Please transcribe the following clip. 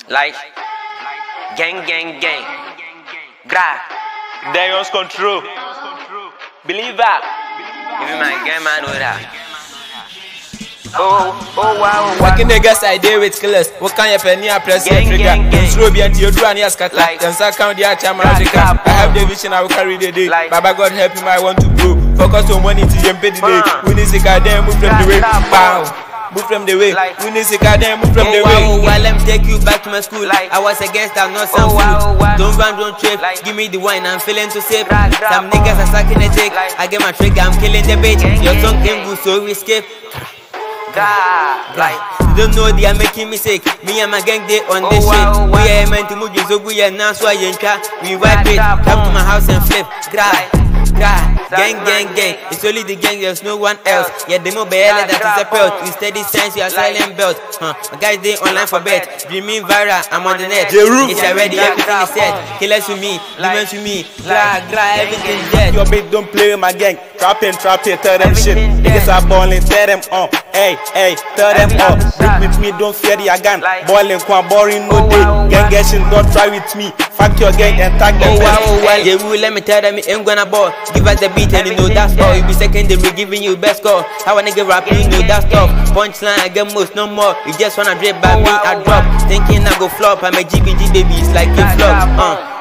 Like, gang, gang, gang. Gra. They use control. Believe that. Even my gang man know that. Oh wow. Working the guys I deal with killers. What can you penny a press Gang, trigger? gang, gang. Slow be until you do any scatter. Like, Then count the time I have the vision I will carry the day. Like, Baba God help him, I want to grow. Focus on money to MP3. We need to goddamn move from the way. Bow. Move from the way. Like, we need to goddamn move from the way. Well, let me take you back to my school. Like, I was against that, not some food. Don't run, don't trip. Like, give me the wine, I'm feeling to sip. Gra, Some niggas are sucking the dick. Like, I get my trick, I'm killing the bitch. Gang, Your tongue gang, came good, so we skip. Gra. Like, You don't know they are making me sick. Me and my gang they on this shit. We are meant to move you, so we are now so I ain't try. We wipe it, come to my house and flip. Gra. Gang, gang, gang. It's only the gang, there's no one else. Yeah, the mobile that is a belt. You steady signs, you are silent belt. My guys they online for bet. Dreaming viral, I'm on the net. It's already everything is set. Killers with me, demons with me. Gra, everything's dead. Your bitch don't play with my gang. Trap in, tell them shit. Niggas are balling, tell them on. Hey, tell them on. Break with me, don't fear the gun. Balling, boring, no day. Gang getting, don't try with me. Fuck your gang and tag them. Yeah, let me tell them it ain't gonna ball. Give us the beat and you know that's all. You be secondary, giving you best score. How a nigga rap, you know that's tough. Punchline, I get most, no more. You just wanna drip by me, I drop. Thinking I go flop, I'm a GBG baby, it's like you flop.